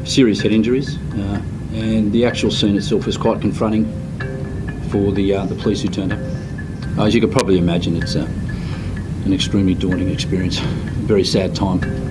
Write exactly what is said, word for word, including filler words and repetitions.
serious head injuries, uh, and the actual scene itself was quite confronting for the uh, the police who turned up. As you could probably imagine, it's uh, an extremely daunting experience, a very sad time.